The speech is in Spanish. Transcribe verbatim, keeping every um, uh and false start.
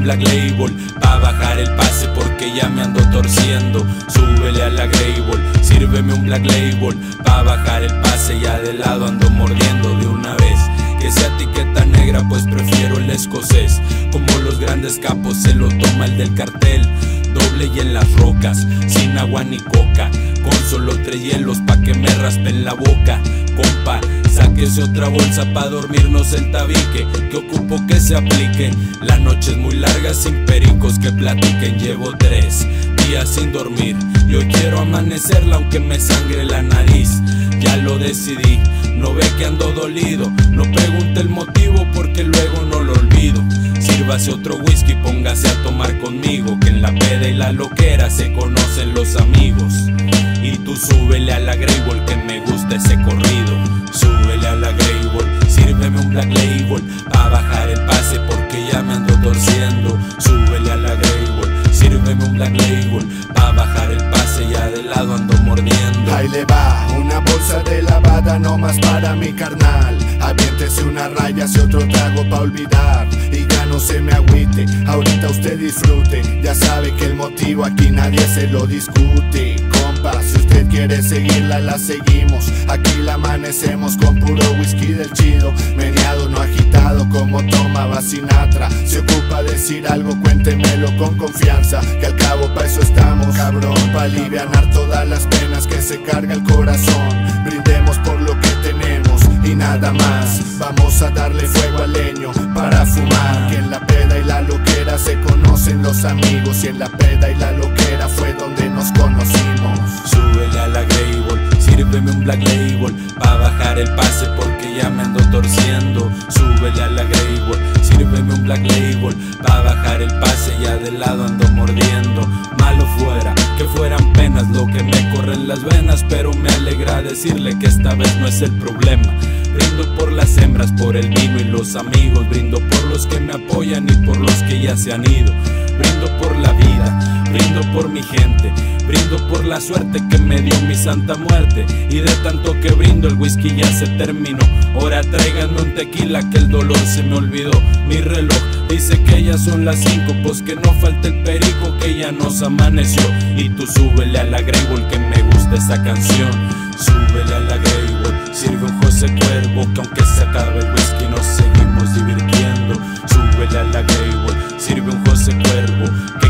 Black Label pa' bajar el pase porque ya me ando torciendo. Súbele a la Grey Ball, sírveme un Black Label pa' bajar el pase, ya de lado ando mordiendo de una vez. Que sea etiqueta negra pues prefiero el escocés. Como los grandes capos se lo toma el del cartel. Doble y en las rocas, sin agua ni coca, con solo tres hielos pa' que me raspen la boca. Compa, sáquese otra bolsa pa' dormirnos el tabique, que ocupo que se aplique. La noche es muy larga sin pericos que platiquen. Llevo tres días sin dormir y hoy quiero amanecerla aunque me sangre la nariz. Ya lo decidí, no ve que ando dolido. No pregunte el motivo porque luego no lo olvido. Sírvase otro whisky, póngase a tomar conmigo, que en la peda y la loquera se conocen los amigos. Y tú súbele a la Grey Ball que me gusta ese corrido. Súbele a la Grey Ball, sírveme un Black Label pa' bajar el pase porque ya me ando torciendo. Súbele a la Grey Ball, sírveme un Black Label pa' bajar el pase, ya de lado ando mordiendo. Ahí le va, una bolsa de lavada no más para mi carnal. Aviéntese una raya, hace otro trago pa' olvidar y ya no se me agüite, ahorita usted disfrute. Ya sabe que el motivo aquí nadie se lo discute. Compa, si usted quiere seguirla, la seguimos. Aquí la amanecemos con puro whisky del chido, meneado no agitado como tomaba Sinatra. Si ocupa decir algo, cuéntemelo con confianza, que al cabo pa' eso estamos, cabrón, pa' alivianar todas las penas que se carga el corazón. Brindemos por lo que tenemos y nada más. Vamos a darle fuego al leño para fumar, que en la peda y la loquera se conocen los amigos, y en la peda y la loquera fue donde nos conocimos. Súbele a la Grey Ball, sírveme un Black Label pa' bajar el pase porque ya me ando torciendo. Súbele a la Grey Ball, sírveme un Black Label pa' bajar el pase, ya de lado ando mordiendo. Malo fuera que fueran penas lo que me corre en las venas, pero me alegra decirle que esta vez no es el problema. Brindo por las hembras, por el vino y los amigos. Brindo por los que me apoyan y por los que ya se han ido. Brindo por la vida, brindo por mi gente. Brindo por la suerte que me dio mi santa muerte. Y de tanto que brindo el whisky ya se terminó. Ahora tráiganme un tequila que el dolor se me olvidó. Mi reloj dice que ya son las cinco, pues que no falte el perico que ya nos amaneció. Y tú súbele a la Grey Ball que me gusta esa canción. Súbele a la Grey Ball, sirve un José Cuervo que aunque se acabe el whisky nos seguimos divirtiendo. Súbele a la Grey Ball, sirve un José Cuervo que